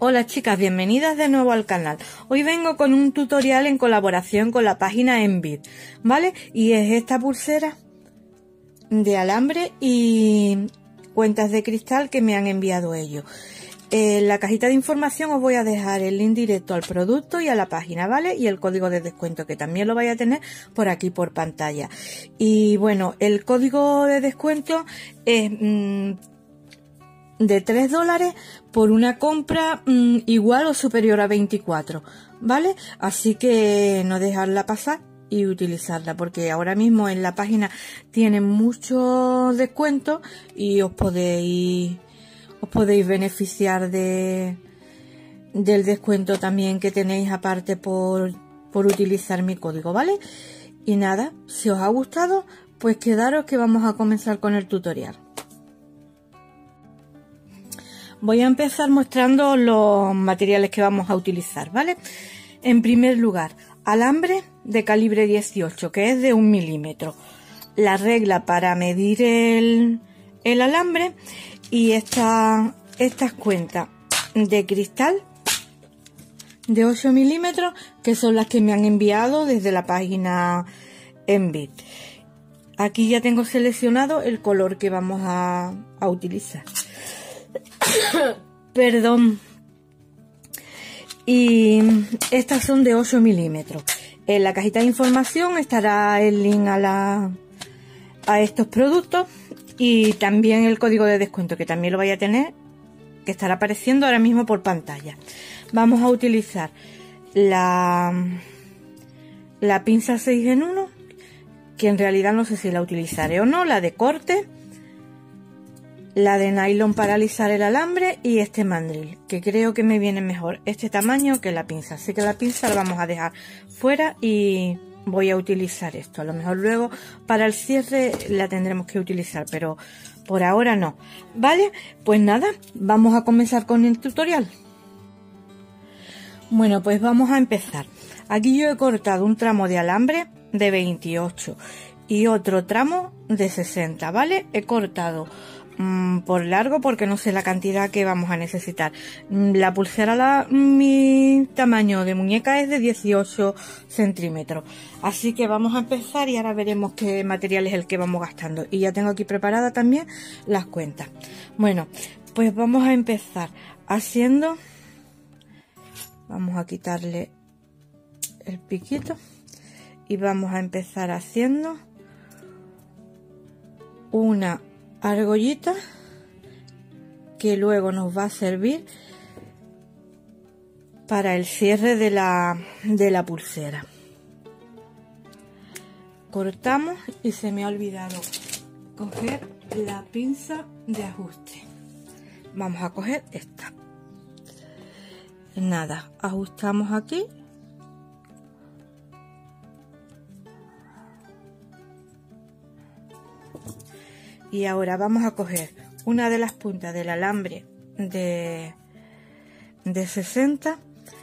Hola chicas, bienvenidas de nuevo al canal. Hoy vengo con un tutorial en colaboración con la página Envid, ¿vale? Y es esta pulsera de alambre y cuentas de cristal que me han enviado ellos. En la cajita de información os voy a dejar el link directo al producto y a la página, ¿vale? Y el código de descuento, que también lo vais a tener por aquí por pantalla. Y bueno, el código de descuento es de $3 por una compra igual o superior a 24, ¿vale? Así que no dejarla pasar y utilizarla, porque ahora mismo en la página tienen muchos descuentos y os podéis beneficiar del descuento también que tenéis aparte por utilizar mi código, ¿vale? Y nada, si os ha gustado, pues quedaros que vamos a comenzar con el tutorial. Voy a empezar mostrando los materiales que vamos a utilizar, ¿vale? En primer lugar, alambre de calibre 18, que es de 1 milímetro. La regla para medir el alambre y estas cuentas de cristal de 8 milímetros, que son las que me han enviado desde la página Envid. Aquí ya tengo seleccionado el color que vamos a utilizar. Perdón. Y estas son de 8 milímetros. En la cajita de información estará el link a estos productos y también el código de descuento, que también lo vais a tener, que estará apareciendo ahora mismo por pantalla. Vamos a utilizar la pinza 6 en 1, que en realidad no sé si la utilizaré o no, la de corte, la de nylon para alisar el alambre y este mandril, que creo que me viene mejor este tamaño que la pinza, así que la pinza la vamos a dejar fuera y voy a utilizar esto. A lo mejor luego para el cierre la tendremos que utilizar, pero por ahora no, ¿vale? Pues nada, vamos a comenzar con el tutorial. Bueno, pues vamos a empezar. Aquí yo he cortado un tramo de alambre de 28 y otro tramo de 60, ¿vale? He cortado por largo porque no sé la cantidad que vamos a necesitar. La pulsera, mi tamaño de muñeca es de 18 centímetros, así que vamos a empezar y ahora veremos qué material es el que vamos gastando. Y ya tengo aquí preparada también las cuentas. Bueno, pues vamos a empezar haciendo, vamos a quitarle el piquito y vamos a empezar haciendo una argollita que luego nos va a servir para el cierre de la pulsera. Cortamos y se me ha olvidado coger la pinza de ajuste. Vamos a coger esta. Nada, ajustamos aquí. Y ahora vamos a coger una de las puntas del alambre de 60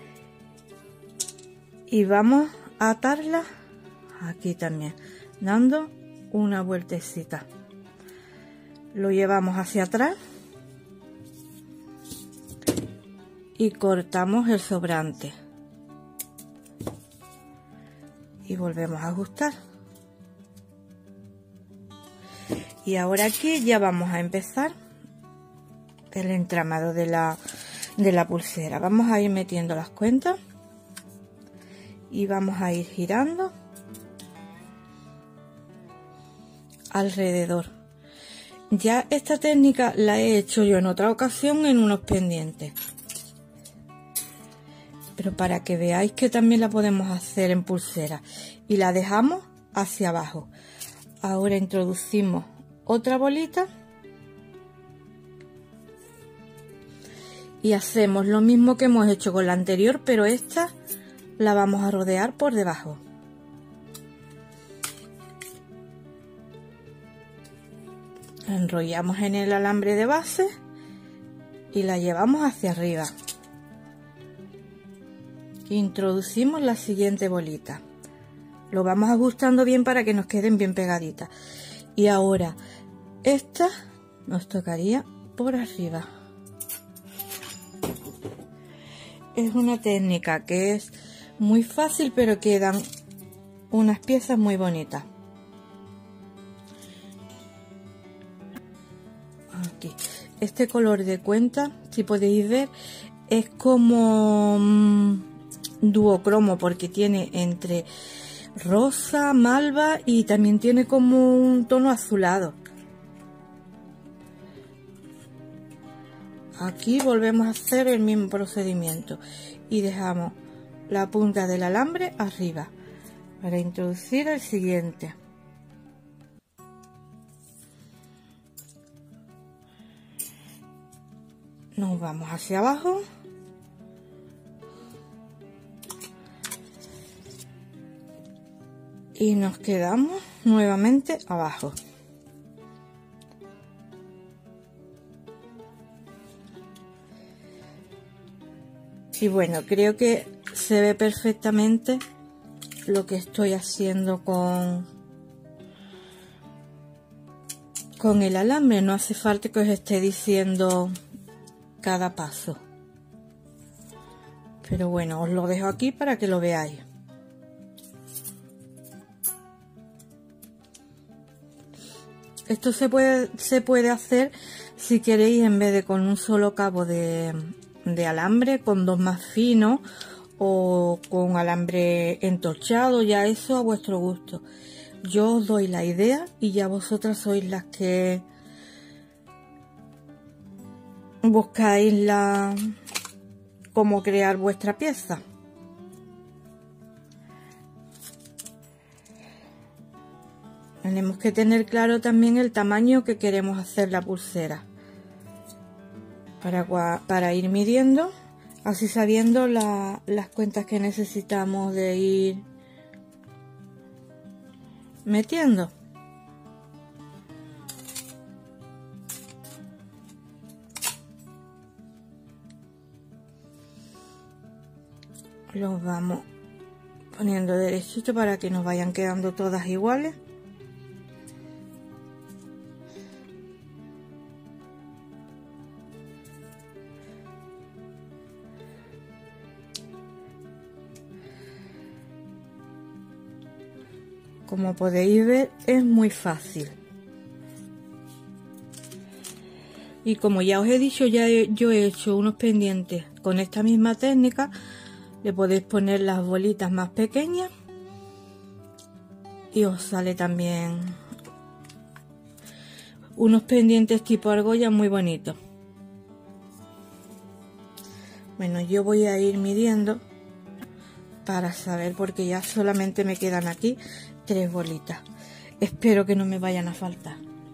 y vamos a atarla aquí también, dando una vueltecita. Lo llevamos hacia atrás y cortamos el sobrante. Y volvemos a ajustar. Y ahora aquí ya vamos a empezar el entramado de la pulsera. Vamos a ir metiendo las cuentas y vamos a ir girando alrededor. Ya esta técnica la he hecho yo en otra ocasión en unos pendientes, pero para que veáis que también la podemos hacer en pulsera, y la dejamos hacia abajo. Ahora introducimos otra bolita y hacemos lo mismo que hemos hecho con la anterior, pero esta la vamos a rodear por debajo. Enrollamos en el alambre de base y la llevamos hacia arriba. Introducimos la siguiente bolita. Lo vamos ajustando bien para que nos queden bien pegaditas. Y ahora esta nos tocaría por arriba. es una técnica que es muy fácil, pero quedan unas piezas muy bonitas. Aquí, este color de cuenta, si podéis ver, es como duocromo, porque tiene entre rosa, malva y también tiene como un tono azulado. Aquí volvemos a hacer el mismo procedimiento y dejamos la punta del alambre arriba para introducir el siguiente. Nos vamos hacia abajo y nos quedamos nuevamente abajo. Y bueno, creo que se ve perfectamente lo que estoy haciendo con el alambre. No hace falta que os esté diciendo cada paso, pero bueno, os lo dejo aquí para que lo veáis. Esto se puede hacer si queréis, en vez de con un solo cabo de alambre, con dos más finos o con alambre entorchado, ya eso a vuestro gusto. Yo os doy la idea y ya vosotras sois las que buscáis cómo crear vuestra pieza. Tenemos que tener claro también el tamaño que queremos hacer la pulsera para ir midiendo, así sabiendo las cuentas que necesitamos de ir metiendo. Los vamos poniendo derechito para que nos vayan quedando todas iguales. Como podéis ver, es muy fácil. Y como ya os he dicho, yo he hecho unos pendientes con esta misma técnica. Le podéis poner las bolitas más pequeñas y os sale también unos pendientes tipo argolla muy bonitos. Bueno, yo voy a ir midiendo para saber, porque ya solamente me quedan aquí 3 bolitas. Espero que no me vayan a faltar.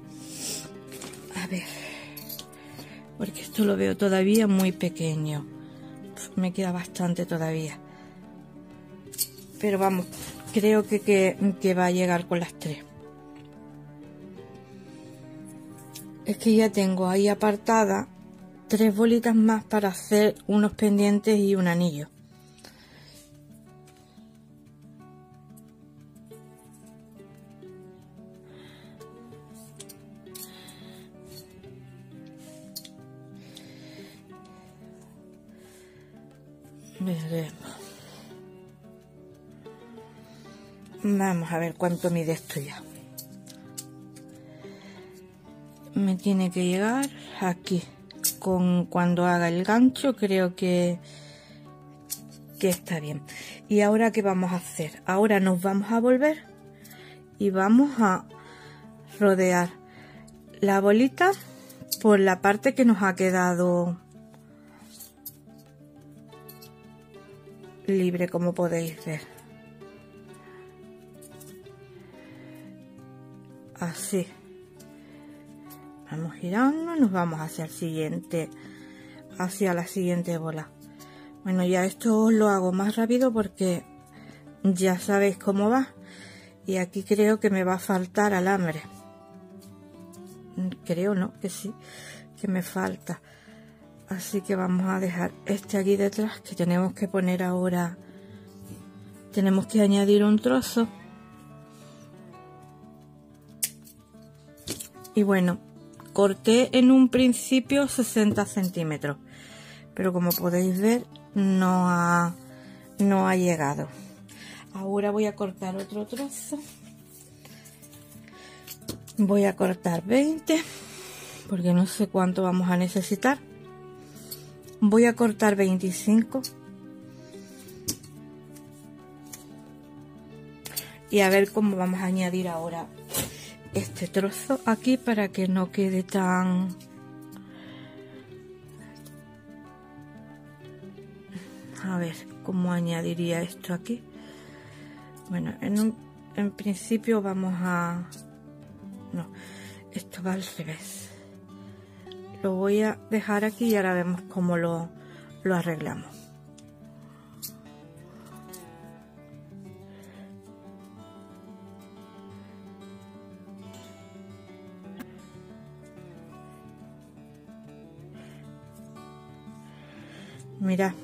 A ver, porque esto lo veo todavía muy pequeño. Me queda bastante todavía, pero vamos, creo que va a llegar con las 3. Es que ya tengo ahí apartada 3 bolitas más para hacer unos pendientes y un anillo. Veremos. Vamos a ver cuánto mide esto ya. Me tiene que llegar aquí. Cuando haga el gancho, creo que está bien. Y ahora, ¿qué vamos a hacer? Ahora nos vamos a volver y vamos a rodear la bolita por la parte que nos ha quedado libre, como podéis ver. Así. Vamos girando, nos vamos hacia la siguiente bola. Bueno, ya esto os lo hago más rápido porque ya sabéis cómo va. Y aquí creo que me va a faltar alambre. Creo, ¿no? Que sí, que me falta. Así que vamos a dejar este aquí detrás, que tenemos que poner ahora. Tenemos que añadir un trozo. Y bueno, corté en un principio 60 centímetros. Pero como podéis ver, no ha llegado. Ahora voy a cortar otro trozo. Voy a cortar 20 porque no sé cuánto vamos a necesitar. Voy a cortar 25 y a ver cómo vamos a añadir ahora este trozo aquí para que no quede tan... A ver cómo añadiría esto aquí. Bueno, en principio vamos a... No, esto va al revés. Lo voy a dejar aquí y ahora vemos cómo lo arreglamos. Mira,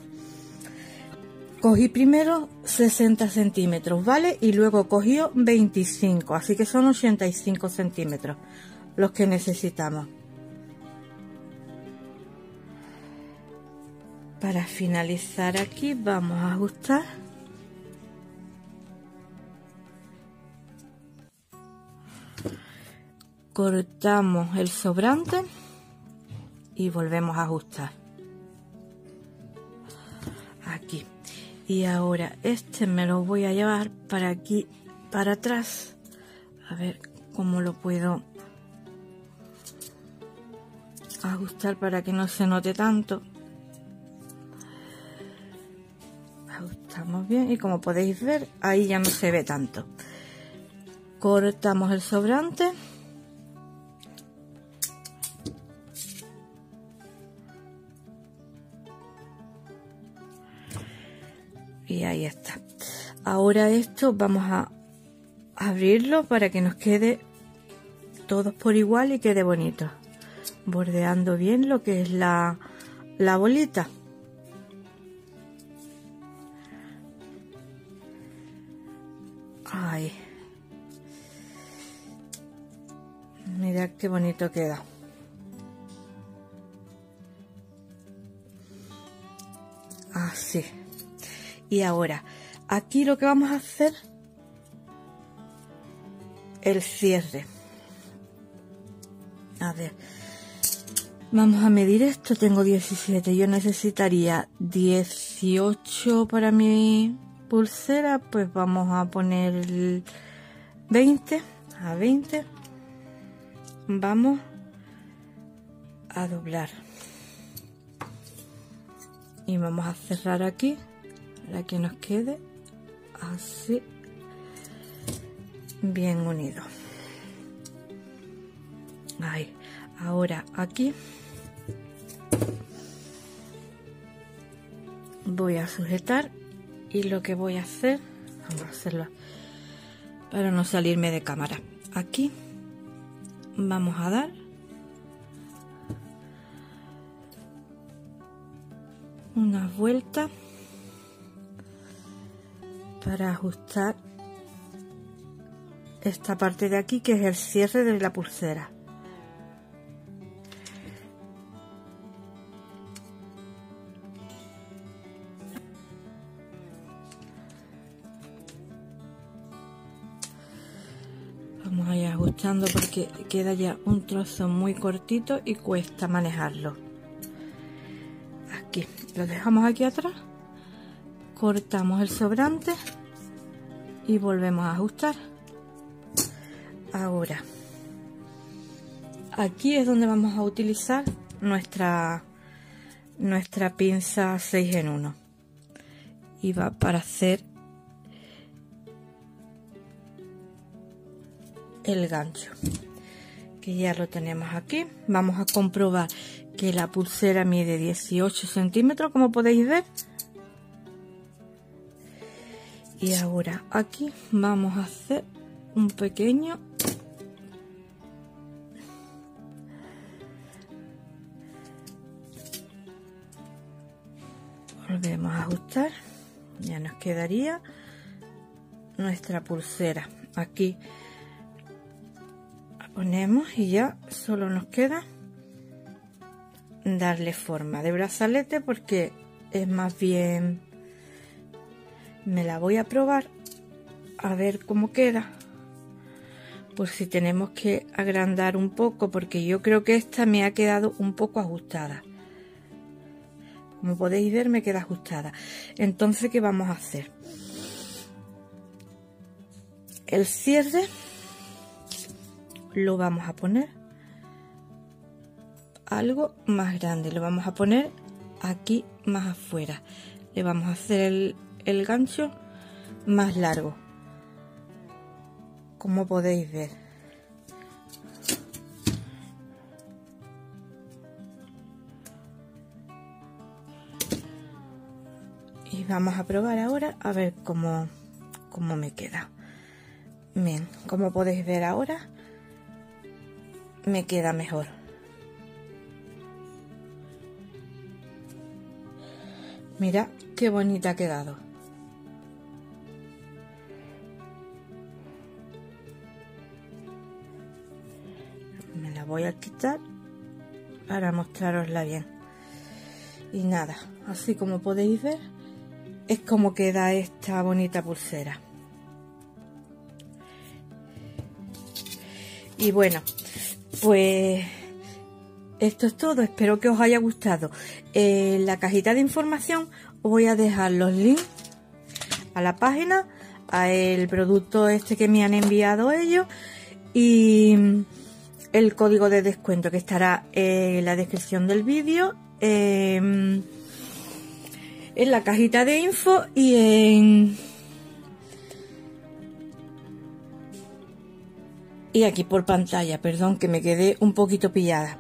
cogí primero 60 centímetros, ¿vale? Y luego cogió 25, así que son 85 centímetros los que necesitamos. Para finalizar aquí vamos a ajustar. Cortamos el sobrante y volvemos a ajustar. Aquí. Y ahora este me lo voy a llevar para aquí, para atrás. A ver cómo lo puedo ajustar para que no se note tanto. Ajustamos bien y como podéis ver, ahí ya no se ve tanto. Cortamos el sobrante. Y ahí está. Ahora esto vamos a abrirlo para que nos quede todos por igual y quede bonito. Bordeando bien lo que es la bolita. Ay. Mirad qué bonito queda. Así. Y ahora, aquí lo que vamos a hacer, el cierre. A ver, vamos a medir esto, tengo 17, yo necesitaría 18 para mi pulsera, pues vamos a poner el 20, a 20, vamos a doblar. Y vamos a cerrar aquí. Para que nos quede así bien unido. Ahí. Ahora aquí voy a sujetar y lo que voy a hacer, vamos a hacerlo para no salirme de cámara. Aquí vamos a dar una vuelta para ajustar esta parte de aquí, que es el cierre de la pulsera. Vamos a ir ajustando porque queda ya un trozo muy cortito y cuesta manejarlo. Aquí lo dejamos aquí atrás, cortamos el sobrante y volvemos a ajustar. Ahora aquí es donde vamos a utilizar nuestra pinza 6 en 1 y va para hacer el gancho, que ya lo tenemos aquí. Vamos a comprobar que la pulsera mide 18 centímetros, como podéis ver. Y ahora aquí vamos a hacer un pequeño volvemos a ajustar. Ya nos quedaría nuestra pulsera. Aquí la ponemos y ya solo nos queda darle forma de brazalete, porque es más bien, me la voy a probar a ver cómo queda, por si tenemos que agrandar un poco, porque yo creo que esta me ha quedado un poco ajustada. Como podéis ver, me queda ajustada. Entonces, ¿qué vamos a hacer? El cierre lo vamos a poner algo más grande, lo vamos a poner aquí más afuera, le vamos a hacer el gancho más largo, como podéis ver. Y vamos a probar ahora a ver cómo me queda. Bien, como podéis ver ahora me queda mejor. Mira qué bonita ha quedado. Me la voy a quitar para mostrarosla bien. Y nada, así como podéis ver, es como queda esta bonita pulsera. Y bueno, pues esto es todo. Espero que os haya gustado. En la cajita de información os voy a dejar los links a la página, a el producto este que me han enviado ellos y el código de descuento que estará en la descripción del vídeo, en la cajita de info y aquí por pantalla. Perdón, que me quedé un poquito pillada.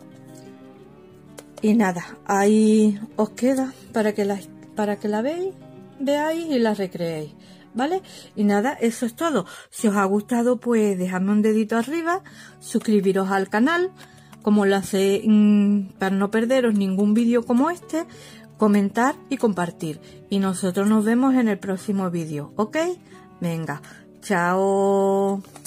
Y nada, ahí os queda para que la veáis y la recreéis, ¿vale? Y nada, eso es todo. Si os ha gustado, pues dejadme un dedito arriba, suscribiros al canal, como lo hacéis, para no perderos ningún vídeo como este, comentar y compartir. Y nosotros nos vemos en el próximo vídeo, ¿ok? Venga, chao.